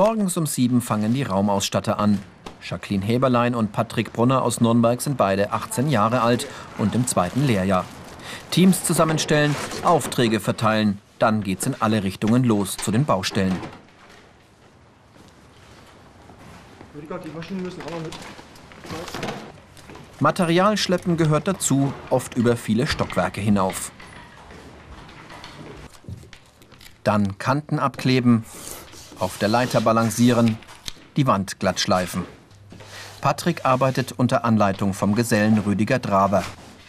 Morgens um 7 fangen die Raumausstatter an. Jacqueline Heberlein und Patrick Brunner aus Nürnberg sind beide 18 Jahre alt und im 2. Lehrjahr. Teams zusammenstellen, Aufträge verteilen, dann geht's in alle Richtungen los zu den Baustellen. Die Maschinen müssen auch noch mit. Materialschleppen gehört dazu, oft über viele Stockwerke hinauf. Dann Kanten abkleben, auf der Leiter balancieren, die Wand glatt schleifen. Patrick arbeitet unter Anleitung vom Gesellen Rüdiger Draver.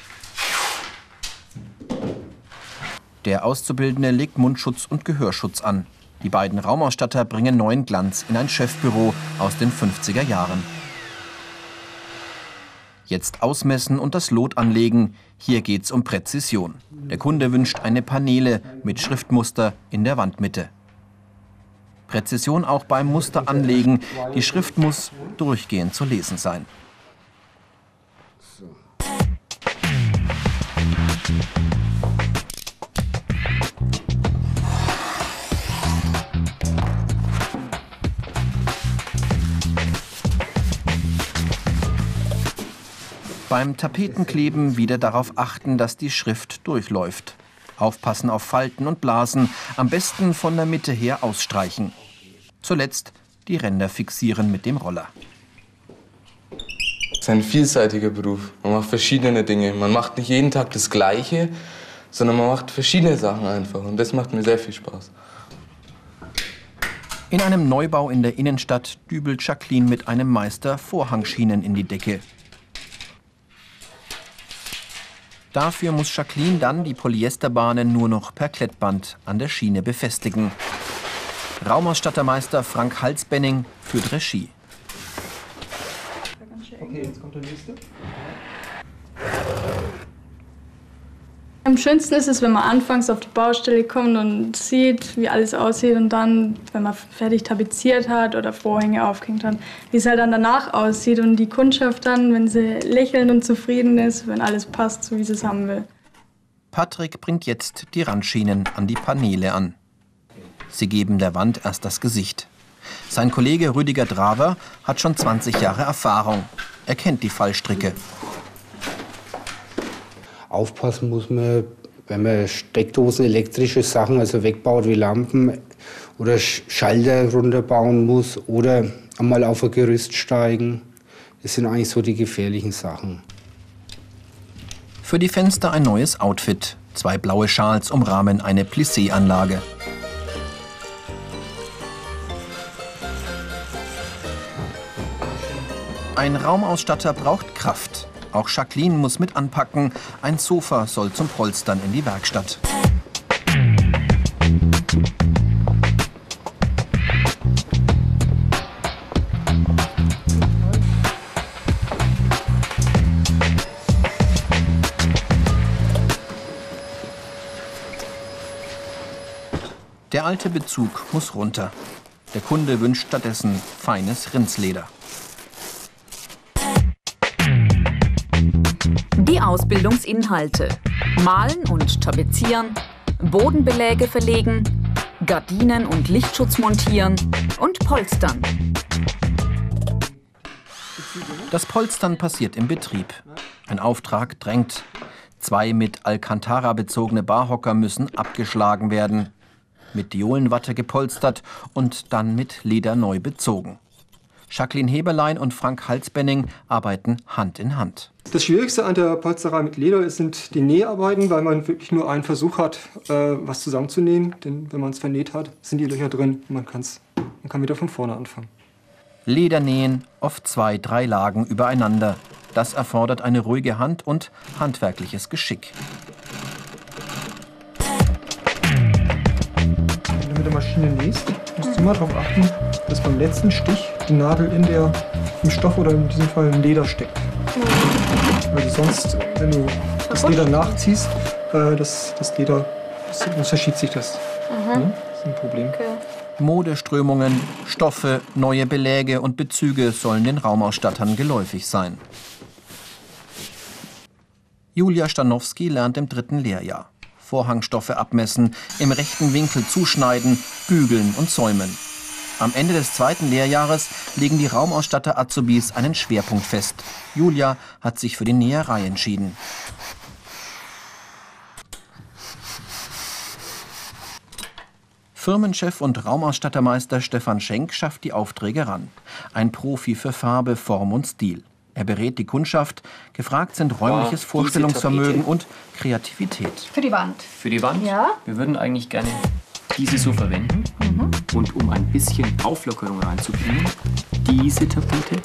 Der Auszubildende legt Mundschutz und Gehörschutz an. Die beiden Raumausstatter bringen neuen Glanz in ein Chefbüro aus den 50er Jahren. Jetzt ausmessen und das Lot anlegen. Hier geht's um Präzision. Der Kunde wünscht eine Paneele mit Schriftmuster in der Wandmitte. Präzision auch beim Muster anlegen. Die Schrift muss durchgehend zu lesen sein. Beim Tapetenkleben wieder darauf achten, dass die Schrift durchläuft. Aufpassen auf Falten und Blasen, am besten von der Mitte her ausstreichen. Zuletzt die Ränder fixieren mit dem Roller. Es ist ein vielseitiger Beruf. Man macht verschiedene Dinge. Man macht nicht jeden Tag das Gleiche, sondern man macht verschiedene Sachen einfach. Und das macht mir sehr viel Spaß. In einem Neubau in der Innenstadt dübelt Jacqueline mit einem Meister Vorhangschienen in die Decke. Dafür muss Jacqueline dann die Polyesterbahnen nur noch per Klettband an der Schiene befestigen. Raumausstattermeister Frank Halsbenning führt Regie. Okay, jetzt kommt der nächste. Am schönsten ist es, wenn man anfangs auf die Baustelle kommt und sieht, wie alles aussieht und dann, wenn man fertig tapeziert hat oder Vorhänge aufgehängt hat, wie es halt dann danach aussieht und die Kundschaft dann, wenn sie lächelnd und zufrieden ist, wenn alles passt, so wie sie es haben will. Patrick bringt jetzt die Randschienen an die Paneele an. Sie geben der Wand erst das Gesicht. Sein Kollege Rüdiger Draver hat schon 20 Jahre Erfahrung. Er kennt die Fallstricke. Aufpassen muss man, wenn man Steckdosen, elektrische Sachen, also wegbaut wie Lampen oder Schalter runterbauen muss oder einmal auf ein Gerüst steigen. Das sind eigentlich so die gefährlichen Sachen. Für die Fenster ein neues Outfit. 2 blaue Schals umrahmen eine Plissé-Anlage. Ein Raumausstatter braucht Kraft. Auch Jacqueline muss mit anpacken. Ein Sofa soll zum Polstern in die Werkstatt. Der alte Bezug muss runter. Der Kunde wünscht stattdessen feines Rindsleder. Die Ausbildungsinhalte: Malen und Tapezieren, Bodenbeläge verlegen, Gardinen und Lichtschutz montieren und Polstern. Das Polstern passiert im Betrieb. Ein Auftrag drängt. 2 mit Alcantara bezogene Barhocker müssen abgeschlagen werden. Mit Diolenwatte gepolstert und dann mit Leder neu bezogen. Jacqueline Heberlein und Frank Halsbenning arbeiten Hand in Hand. Das Schwierigste an der Polsterei mit Leder sind die Näharbeiten, weil man wirklich nur einen Versuch hat, was zusammenzunähen. Denn wenn man es vernäht hat, sind die Löcher drin und man kann wieder von vorne anfangen. Ledernähen, oft 2, 3 Lagen übereinander. Das erfordert eine ruhige Hand und handwerkliches Geschick. Wenn du mit der Maschine nähst, musst du immer darauf achten, dass beim letzten Stich die Nadel im Stoff oder in diesem Fall im Leder steckt. Weil sonst, wenn du das Leder nachziehst, das Leder, sonst verschiebt sich das. Ja, das ist ein Problem. Okay. Modeströmungen, Stoffe, neue Beläge und Bezüge sollen den Raumausstattern geläufig sein. Julia Stanowski lernt im 3. Lehrjahr. Vorhangstoffe abmessen, im rechten Winkel zuschneiden, bügeln und säumen. Am Ende des 2. Lehrjahres legen die Raumausstatter-Azubis einen Schwerpunkt fest. Julia hat sich für die Näherei entschieden. Firmenchef und Raumausstattermeister Stefan Schenk schafft die Aufträge ran. Ein Profi für Farbe, Form und Stil. Er berät die Kundschaft. Gefragt sind räumliches Vorstellungsvermögen und Kreativität. Für die Wand. Für die Wand? Ja. Wir würden eigentlich gerne diese so verwenden. Und um ein bisschen Auflockerung reinzubringen, diese Tapete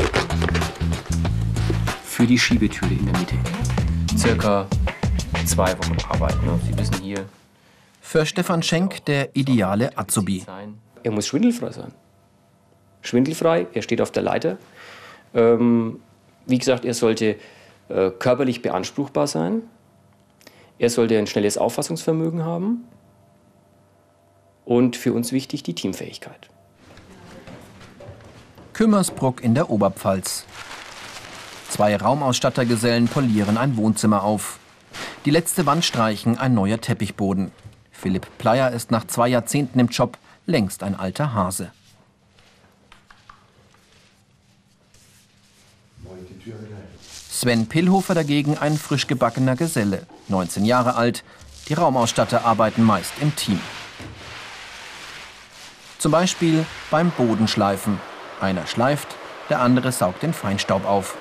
für die Schiebetüre in der Mitte. Circa 2 Wochen arbeiten. Sie wissen hier. Für Stefan Schenk der ideale Azubi. Er muss schwindelfrei sein. Schwindelfrei, er steht auf der Leiter. Wie gesagt, er sollte körperlich beanspruchbar sein. Er sollte ein schnelles Auffassungsvermögen haben. Und für uns wichtig die Teamfähigkeit. Kümmersbruck in der Oberpfalz. 2 Raumausstattergesellen polieren ein Wohnzimmer auf. Die letzte Wand streichen, ein neuer Teppichboden. Philipp Pleyer ist nach 2 Jahrzehnten im Job längst ein alter Hase. Sven Pillhofer dagegen ein frisch gebackener Geselle, 19 Jahre alt. Die Raumausstatter arbeiten meist im Team. Zum Beispiel beim Bodenschleifen. Einer schleift, der andere saugt den Feinstaub auf.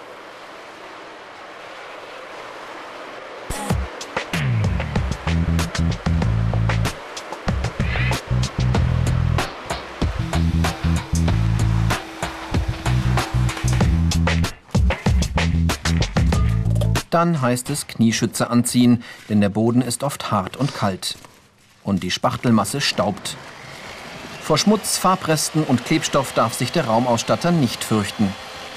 Dann heißt es Knieschützer anziehen, denn der Boden ist oft hart und kalt. Und die Spachtelmasse staubt. Vor Schmutz, Farbresten und Klebstoff darf sich der Raumausstatter nicht fürchten.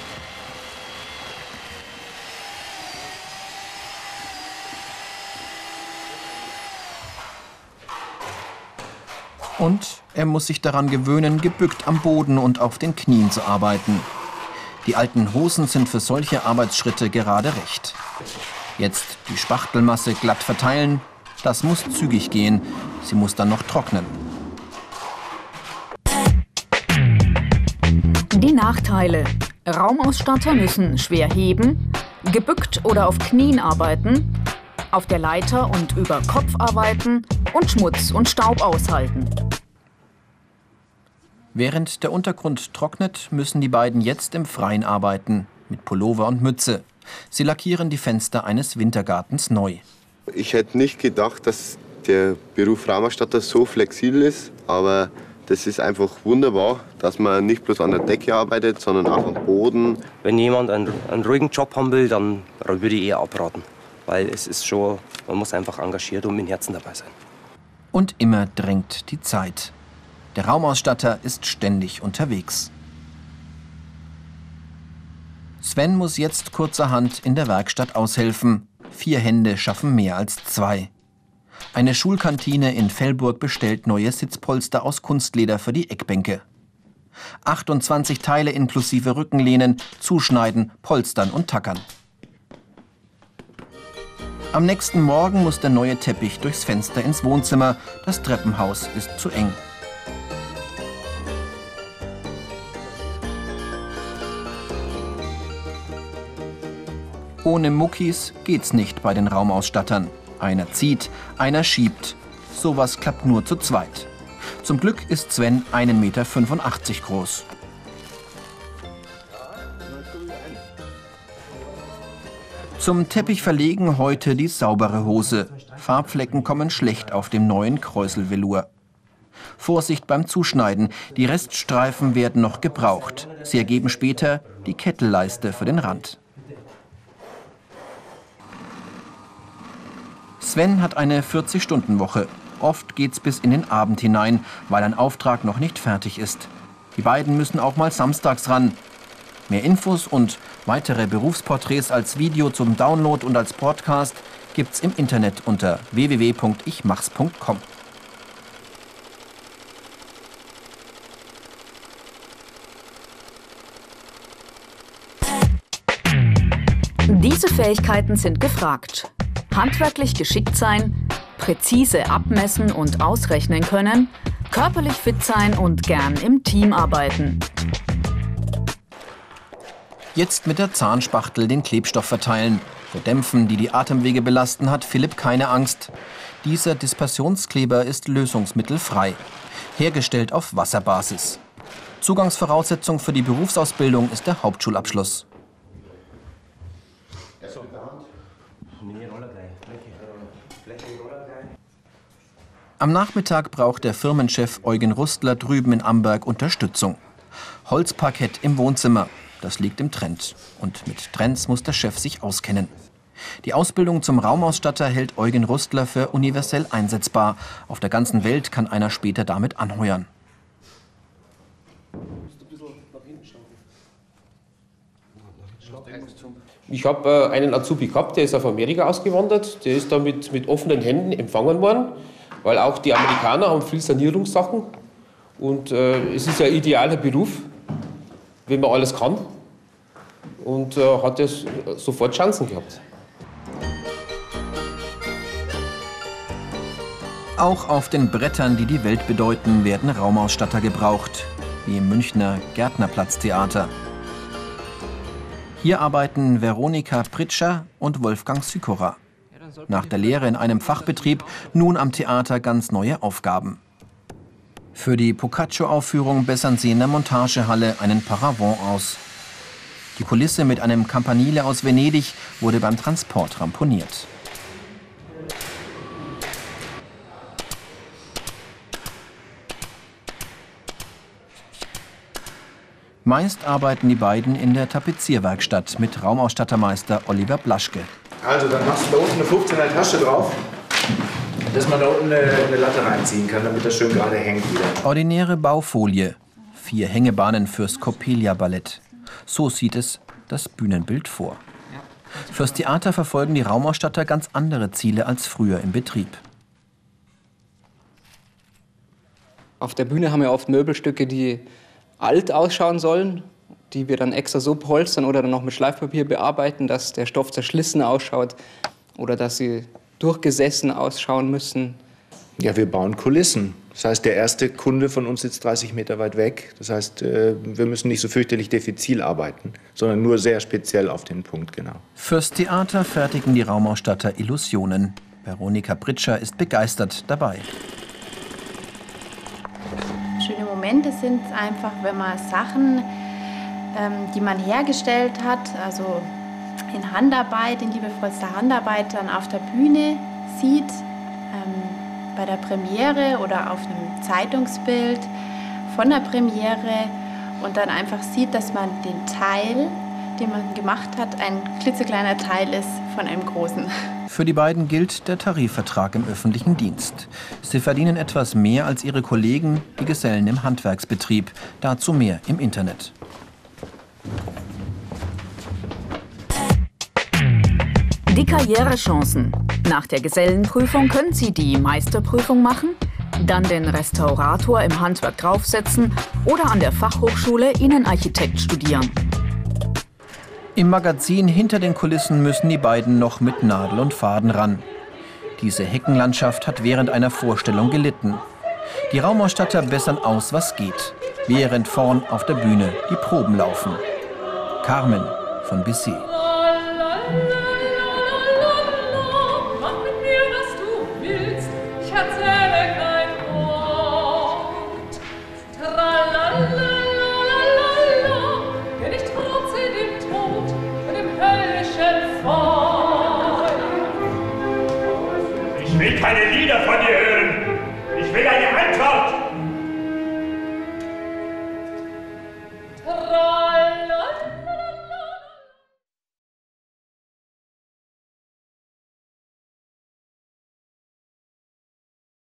Und er muss sich daran gewöhnen, gebückt am Boden und auf den Knien zu arbeiten. Die alten Hosen sind für solche Arbeitsschritte gerade recht. Jetzt die Spachtelmasse glatt verteilen, das muss zügig gehen. Sie muss dann noch trocknen. Die Nachteile. Raumausstatter müssen schwer heben, gebückt oder auf Knien arbeiten, auf der Leiter und über Kopf arbeiten und Schmutz und Staub aushalten. Während der Untergrund trocknet, müssen die beiden jetzt im Freien arbeiten, mit Pullover und Mütze. Sie lackieren die Fenster eines Wintergartens neu. Ich hätte nicht gedacht, dass der Beruf Raumausstatter so flexibel ist, aber das ist einfach wunderbar, dass man nicht bloß an der Decke arbeitet, sondern auch am Boden. Wenn jemand einen ruhigen Job haben will, dann würde ich eher abraten, weil es ist schon, man muss einfach engagiert und mit dem Herzen dabei sein. Und immer drängt die Zeit. Der Raumausstatter ist ständig unterwegs. Sven muss jetzt kurzerhand in der Werkstatt aushelfen. 4 Hände schaffen mehr als 2. Eine Schulkantine in Velburg bestellt neue Sitzpolster aus Kunstleder für die Eckbänke. 28 Teile inklusive Rückenlehnen, Zuschneiden, Polstern und Tackern. Am nächsten Morgen muss der neue Teppich durchs Fenster ins Wohnzimmer. Das Treppenhaus ist zu eng. Ohne Muckis geht's nicht bei den Raumausstattern. Einer zieht, einer schiebt. Sowas klappt nur zu zweit. Zum Glück ist Sven 1,85 Meter groß. Zum Teppich verlegen heute die saubere Hose. Farbflecken kommen schlecht auf dem neuen Kräuselvelour. Vorsicht beim Zuschneiden, die Reststreifen werden noch gebraucht. Sie ergeben später die Kettelleiste für den Rand. Sven hat eine 40-Stunden-Woche. Oft geht's bis in den Abend hinein, weil ein Auftrag noch nicht fertig ist. Die beiden müssen auch mal samstags ran. Mehr Infos und weitere Berufsporträts als Video zum Download und als Podcast gibt's im Internet unter www.ichmachs.com. Diese Fähigkeiten sind gefragt. Handwerklich geschickt sein, präzise abmessen und ausrechnen können, körperlich fit sein und gern im Team arbeiten. Jetzt mit der Zahnspachtel den Klebstoff verteilen. Vor Dämpfen, die die Atemwege belasten, hat Philipp keine Angst. Dieser Dispersionskleber ist lösungsmittelfrei, hergestellt auf Wasserbasis. Zugangsvoraussetzung für die Berufsausbildung ist der Hauptschulabschluss. Am Nachmittag braucht der Firmenchef Eugen Rustler drüben in Amberg Unterstützung. Holzparkett im Wohnzimmer, das liegt im Trend. Und mit Trends muss der Chef sich auskennen. Die Ausbildung zum Raumausstatter hält Eugen Rustler für universell einsetzbar. Auf der ganzen Welt kann einer später damit anheuern. Ich habe einen Azubi gehabt, der ist auf Amerika ausgewandert. Der ist da mit offenen Händen empfangen worden, weil auch die Amerikaner haben viel Sanierungssachen. Und es ist ein idealer Beruf, wenn man alles kann. Und hat er sofort Chancen gehabt. Auch auf den Brettern, die die Welt bedeuten, werden Raumausstatter gebraucht, wie im Münchner Gärtnerplatztheater. Hier arbeiten Veronika Pritscher und Wolfgang Sykora. Nach der Lehre in einem Fachbetrieb nun am Theater ganz neue Aufgaben. Für die Boccaccio-Aufführung bessern sie in der Montagehalle einen Paravent aus. Die Kulisse mit einem Campanile aus Venedig wurde beim Transport ramponiert. Meist arbeiten die beiden in der Tapezierwerkstatt mit Raumausstattermeister Oliver Blaschke. Also, dann machst du da unten eine 15er Tasche drauf, dass man da unten eine Latte reinziehen kann, damit das schön gerade hängt wieder. Ordinäre Baufolie. 4 Hängebahnen fürs Coppelia-Ballett. So sieht es das Bühnenbild vor. Fürs Theater verfolgen die Raumausstatter ganz andere Ziele als früher im Betrieb. Auf der Bühne haben wir oft Möbelstücke, die alt ausschauen sollen, die wir dann extra so polstern oder dann noch mit Schleifpapier bearbeiten, dass der Stoff zerschlissen ausschaut oder dass sie durchgesessen ausschauen müssen. Ja, wir bauen Kulissen. Das heißt, der erste Kunde von uns sitzt 30 Meter weit weg. Das heißt, wir müssen nicht so fürchterlich diffizil arbeiten, sondern nur sehr speziell auf den Punkt genau. Fürs Theater fertigen die Raumausstatter Illusionen. Veronika Pritscher ist begeistert dabei. Schöne Momente sind es einfach, wenn man Sachen, die man hergestellt hat, also in Handarbeit, in liebevollster Handarbeit, dann auf der Bühne sieht, bei der Premiere oder auf einem Zeitungsbild von der Premiere und dann einfach sieht, dass man den Teil, den man gemacht hat, ein klitzekleiner Teil ist von einem großen. Für die beiden gilt der Tarifvertrag im öffentlichen Dienst. Sie verdienen etwas mehr als ihre Kollegen, die Gesellen im Handwerksbetrieb. Dazu mehr im Internet. Die Karrierechancen. Nach der Gesellenprüfung können Sie die Meisterprüfung machen, dann den Restaurator im Handwerk draufsetzen oder an der Fachhochschule Innenarchitekt studieren. Im Magazin Hinter den Kulissen müssen die beiden noch mit Nadel und Faden ran. Diese Heckenlandschaft hat während einer Vorstellung gelitten. Die Raumausstatter bessern aus, was geht, während vorn auf der Bühne die Proben laufen. Carmen von Bissé. Ich will keine Lieder von dir hören.